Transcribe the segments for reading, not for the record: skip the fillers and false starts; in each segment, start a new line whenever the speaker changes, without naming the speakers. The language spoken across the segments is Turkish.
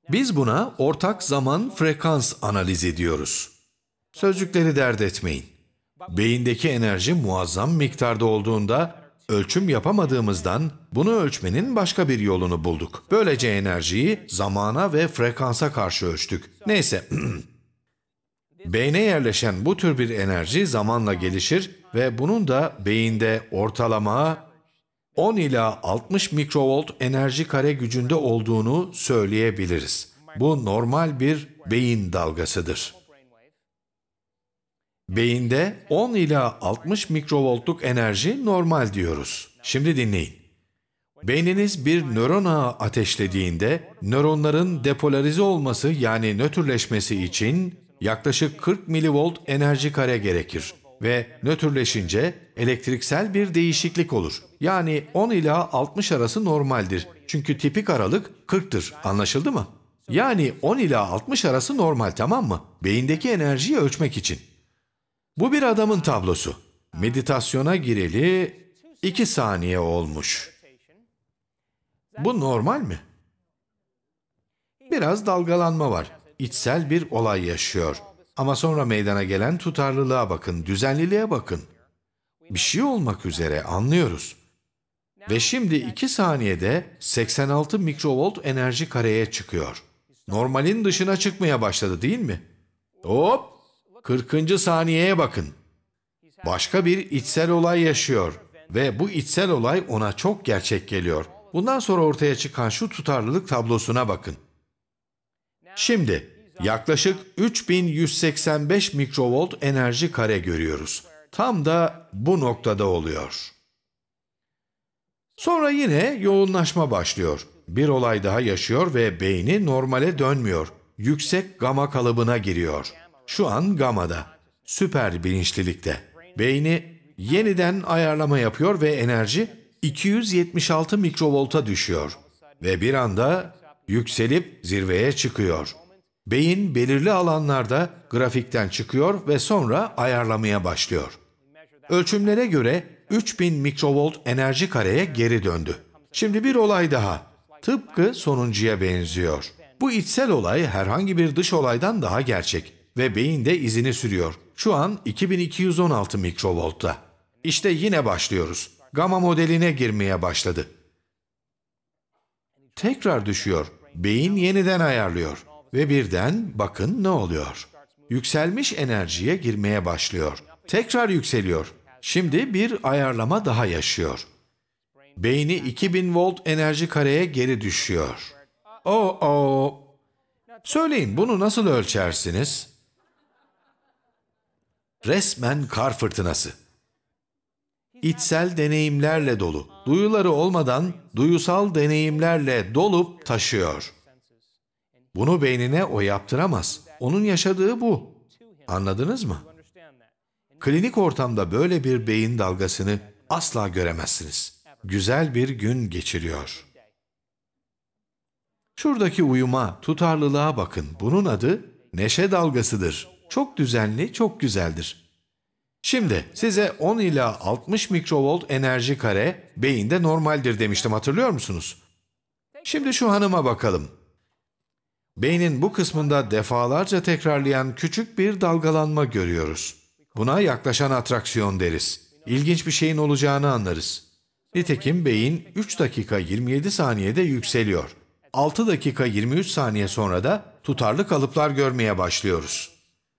Biz buna ortak zaman frekans analizi diyoruz. Sözcükleri dert etmeyin. Beyindeki enerji muazzam miktarda olduğunda ölçüm yapamadığımızdan bunu ölçmenin başka bir yolunu bulduk. Böylece enerjiyi zamana ve frekansa karşı ölçtük. Neyse, beyne yerleşen bu tür bir enerji zamanla gelişir ve bunun da beyinde ortalama 10 ila 60 mikrovolt enerji kare gücünde olduğunu söyleyebiliriz. Bu normal bir beyin dalgasıdır. Beyinde 10 ila 60 mikrovoltluk enerji normal diyoruz. Şimdi dinleyin. Beyniniz bir nöron ağı ateşlediğinde nöronların depolarize olması yani nötrleşmesi için yaklaşık 40 milivolt enerji kare gerekir ve nötrleşince elektriksel bir değişiklik olur. Yani 10 ila 60 arası normaldir. Çünkü tipik aralık 40'tır. Anlaşıldı mı? Yani 10 ila 60 arası normal, tamam mı? Beyindeki enerjiyi ölçmek için. Bu bir adamın tablosu. Meditasyona gireli 2 saniye olmuş. Bu normal mi? Biraz dalgalanma var. İçsel bir olay yaşıyor. Ama sonra meydana gelen tutarlılığa bakın, düzenliliğe bakın. Bir şey olmak üzere, anlıyoruz. Ve şimdi 2 saniyede 86 mikrovolt enerji kareye çıkıyor. Normalin dışına çıkmaya başladı, değil mi? Hop! 40. saniyeye bakın. Başka bir içsel olay yaşıyor ve bu içsel olay ona çok gerçek geliyor. Bundan sonra ortaya çıkan şu tutarlılık tablosuna bakın. Şimdi yaklaşık 3185 mikrovolt enerji kare görüyoruz. Tam da bu noktada oluyor. Sonra yine yoğunlaşma başlıyor. Bir olay daha yaşıyor ve beyni normale dönmüyor. Yüksek gama kalıbına giriyor. Şu an gamada, süper bilinçlilikte. Beyni yeniden ayarlama yapıyor ve enerji 276 mikrovolta düşüyor. Ve bir anda yükselip zirveye çıkıyor. Beyin belirli alanlarda grafikten çıkıyor ve sonra ayarlamaya başlıyor. Ölçümlere göre 3000 mikrovolt enerji kareye geri döndü. Şimdi bir olay daha. Tıpkı sonuncuya benziyor. Bu içsel olay herhangi bir dış olaydan daha gerçek ve beyinde izini sürüyor. Şu an 2216 mikrovoltta. İşte yine başlıyoruz. Gamma modeline girmeye başladı. Tekrar düşüyor. Beyin yeniden ayarlıyor. Ve birden bakın ne oluyor. Yükselmiş enerjiye girmeye başlıyor. Tekrar yükseliyor. Şimdi bir ayarlama daha yaşıyor. Beyni 2000 volt enerji kareye geri düşüyor. Söyleyin, bunu nasıl ölçersiniz? Resmen kar fırtınası. İçsel deneyimlerle dolu, duyuları olmadan duyusal deneyimlerle dolup taşıyor. Bunu beynine o yaptıramaz. Onun yaşadığı bu. Anladınız mı? Klinik ortamda böyle bir beyin dalgasını asla göremezsiniz. Güzel bir gün geçiriyor. Şuradaki uyuma, tutarlılığa bakın. Bunun adı neşe dalgasıdır. Çok düzenli, çok güzeldir. Şimdi size 10 ila 60 mikrovolt enerji kare beyinde normaldir demiştim, hatırlıyor musunuz? Şimdi şu hanıma bakalım. Beynin bu kısmında defalarca tekrarlayan küçük bir dalgalanma görüyoruz. Buna yaklaşan atraksiyon deriz. İlginç bir şeyin olacağını anlarız. Nitekim beyin 3 dakika 27 saniyede yükseliyor. 6 dakika 23 saniye sonra da tutarlı kalıplar görmeye başlıyoruz.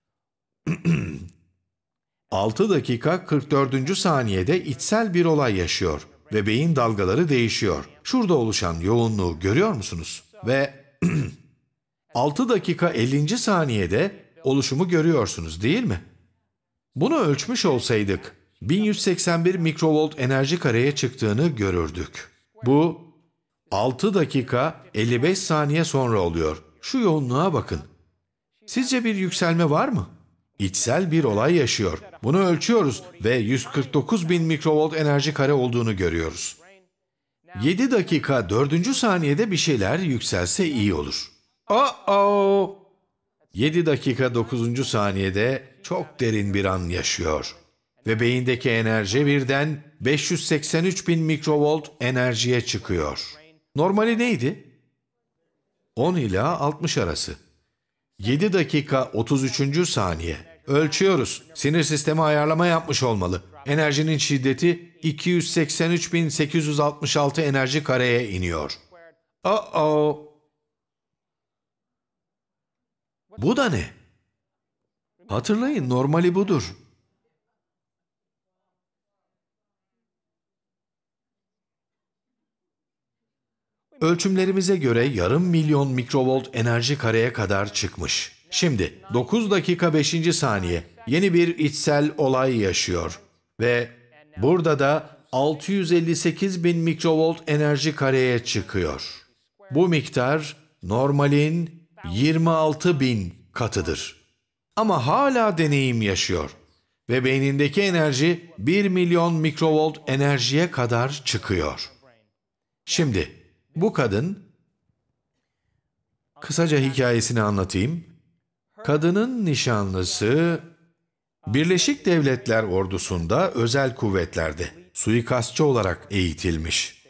6 dakika 44. saniyede içsel bir olay yaşıyor ve beyin dalgaları değişiyor. Şurada oluşan yoğunluğu görüyor musunuz? Ve 6 dakika 50. saniyede oluşumu görüyorsunuz, değil mi? Bunu ölçmüş olsaydık 1181 mikrovolt enerji kareye çıktığını görürdük. Bu 6 dakika 55 saniye sonra oluyor. Şu yoğunluğa bakın. Sizce bir yükselme var mı? İçsel bir olay yaşıyor. Bunu ölçüyoruz ve 149 bin mikrovolt enerji kare olduğunu görüyoruz. 7 dakika 4. saniyede bir şeyler yükselse iyi olur. 7 dakika 9. saniyede çok derin bir an yaşıyor. Ve beyindeki enerji birden 583 bin mikrovolt enerjiye çıkıyor. Normali neydi? 10 ila 60 arası. 7 dakika 33. saniye. Ölçüyoruz. Sinir sistemi ayarlama yapmış olmalı. Enerjinin şiddeti 283.866 enerji kareye iniyor. Oh. Bu da ne? Hatırlayın, normali budur. Ölçümlerimize göre yarım milyon mikrovolt enerji kareye kadar çıkmış. Şimdi 9 dakika 5. saniye yeni bir içsel olay yaşıyor. Ve burada da 658 bin mikrovolt enerji kareye çıkıyor. Bu miktar normalin 26 bin katıdır. Ama hala deneyim yaşıyor. Ve beynindeki enerji 1 milyon mikrovolt enerjiye kadar çıkıyor. Şimdi bu kadın, kısaca hikayesini anlatayım. Kadının nişanlısı Birleşik Devletler Ordusu'nda özel kuvvetlerde suikastçı olarak eğitilmiş.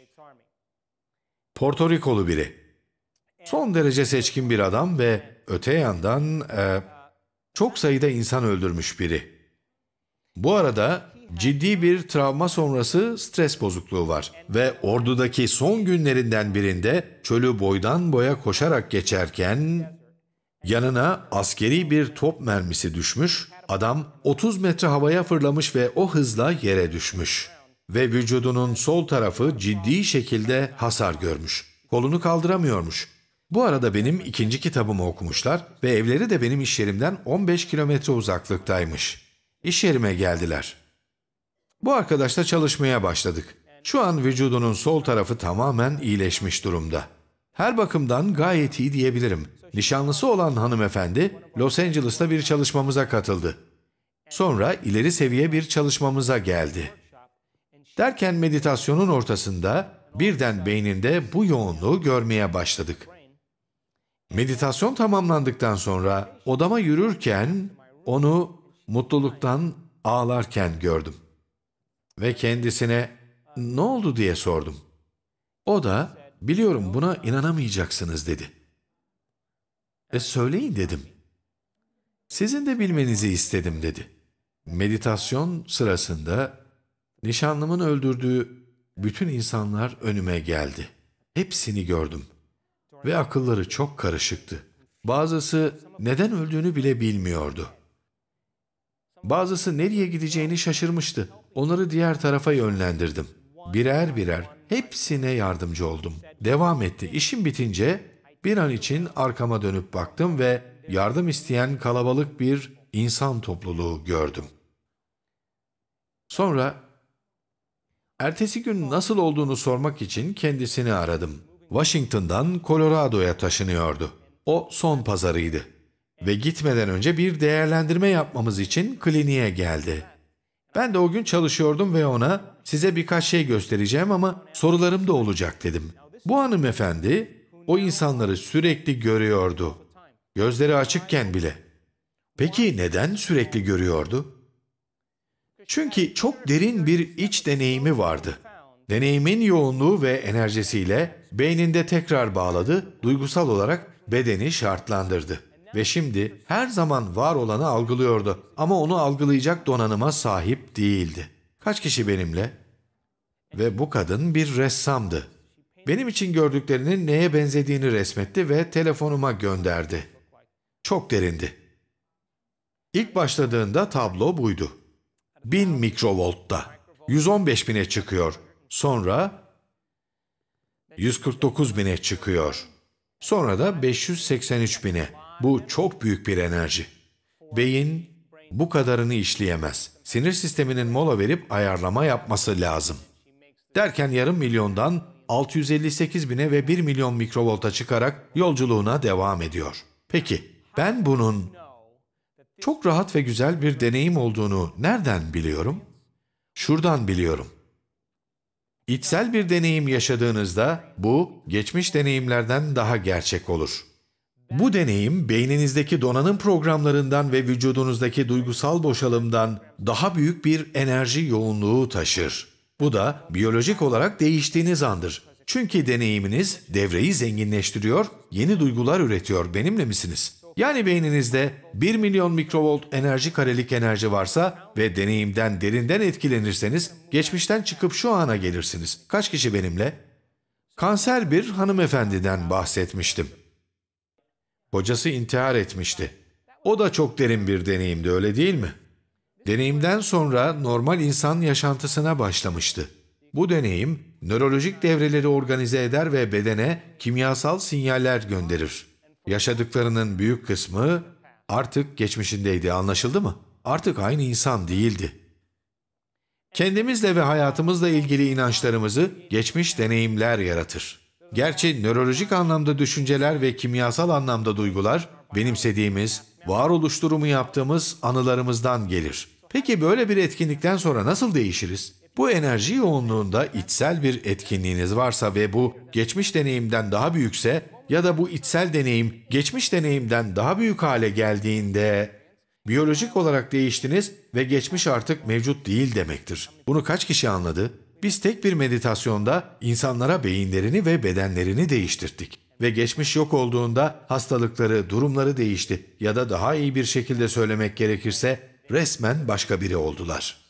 Porto Rikolu biri. Son derece seçkin bir adam ve öte yandan çok sayıda insan öldürmüş biri. Bu arada ciddi bir travma sonrası stres bozukluğu var ve ordudaki son günlerinden birinde çölü boydan boya koşarak geçerken yanına askeri bir top mermisi düşmüş, adam 30 metre havaya fırlamış ve o hızla yere düşmüş. Ve vücudunun sol tarafı ciddi şekilde hasar görmüş. Kolunu kaldıramıyormuş. Bu arada benim ikinci kitabımı okumuşlar ve evleri de benim iş yerimden 15 kilometre uzaklıktaymış. İş yerime geldiler. Bu arkadaşla çalışmaya başladık. Şu an vücudunun sol tarafı tamamen iyileşmiş durumda. Her bakımdan gayet iyi diyebilirim. Nişanlısı olan hanımefendi Los Angeles'ta bir çalışmamıza katıldı. Sonra ileri seviye bir çalışmamıza geldi. Derken meditasyonun ortasında birden beyninde bu yoğunluğu görmeye başladık. Meditasyon tamamlandıktan sonra odama yürürken onu mutluluktan ağlarken gördüm. Ve kendisine "Ne oldu?" diye sordum. O da "Biliyorum, buna inanamayacaksınız." dedi. Söyleyin dedim. "Sizin de bilmenizi istedim." dedi. Meditasyon sırasında nişanlımın öldürdüğü bütün insanlar önüme geldi. Hepsini gördüm. Ve akılları çok karışıktı. Bazısı neden öldüğünü bile bilmiyordu. Bazısı nereye gideceğini şaşırmıştı. Onları diğer tarafa yönlendirdim. Birer birer hepsine yardımcı oldum. Devam etti. İşim bitince bir an için arkama dönüp baktım ve yardım isteyen kalabalık bir insan topluluğu gördüm. Sonra ertesi gün nasıl olduğunu sormak için kendisini aradım. Washington'dan Colorado'ya taşınıyordu. O son pazarıydı. Ve gitmeden önce bir değerlendirme yapmamız için kliniğe geldi. Ben de o gün çalışıyordum ve ona "Size birkaç şey göstereceğim ama sorularım da olacak." dedim. Bu hanımefendi o insanları sürekli görüyordu. Gözleri açıkken bile. Peki neden sürekli görüyordu? Çünkü çok derin bir iç deneyimi vardı. Deneyimin yoğunluğu ve enerjisiyle beyninde tekrar bağladı, duygusal olarak bedeni şartlandırdı. Ve şimdi her zaman var olanı algılıyordu ama onu algılayacak donanıma sahip değildi. Kaç kişi benimle? Ve bu kadın bir ressamdı. Benim için gördüklerinin neye benzediğini resmetti ve telefonuma gönderdi. Çok derindi. İlk başladığında tablo buydu. 1000 mikrovoltta. 115 bine çıkıyor. Sonra 149 bine çıkıyor. Sonra da 583 bine. Bu çok büyük bir enerji. Beyin bu kadarını işleyemez. Sinir sisteminin mola verip ayarlama yapması lazım. Derken yarım milyondan 658 bine ve 1 milyon mikrovolta çıkarak yolculuğuna devam ediyor. Peki ben bunun çok rahat ve güzel bir deneyim olduğunu nereden biliyorum? Şuradan biliyorum. İçsel bir deneyim yaşadığınızda bu geçmiş deneyimlerden daha gerçek olur. Bu deneyim beyninizdeki donanım programlarından ve vücudunuzdaki duygusal boşalımdan daha büyük bir enerji yoğunluğu taşır. Bu da biyolojik olarak değiştiğiniz andır. Çünkü deneyiminiz devreyi zenginleştiriyor, yeni duygular üretiyor. Benimle misiniz? Yani beyninizde 1 milyon mikrovolt enerji karelik enerji varsa ve deneyimden derinden etkilenirseniz geçmişten çıkıp şu ana gelirsiniz. Kaç kişi benimle? Kanser bir hanımefendiden bahsetmiştim. Kocası intihar etmişti. O da çok derin bir deneyimdi, öyle değil mi? Deneyimden sonra normal insan yaşantısına başlamıştı. Bu deneyim, nörolojik devreleri organize eder ve bedene kimyasal sinyaller gönderir. Yaşadıklarının büyük kısmı artık geçmişindeydi, anlaşıldı mı? Artık aynı insan değildi. Kendimizle ve hayatımızla ilgili inançlarımızı geçmiş deneyimler yaratır. Gerçi nörolojik anlamda düşünceler ve kimyasal anlamda duygular, benimsediğimiz, varoluş durumu yaptığımız anılarımızdan gelir. Peki böyle bir etkinlikten sonra nasıl değişiriz? Bu enerji yoğunluğunda içsel bir etkinliğiniz varsa ve bu geçmiş deneyimden daha büyükse ya da bu içsel deneyim geçmiş deneyimden daha büyük hale geldiğinde biyolojik olarak değiştiniz ve geçmiş artık mevcut değil demektir. Bunu kaç kişi anladı? Biz tek bir meditasyonda insanlara beyinlerini ve bedenlerini değiştirdik. Ve geçmiş yok olduğunda hastalıkları, durumları değişti ya da daha iyi bir şekilde söylemek gerekirse resmen başka biri oldular.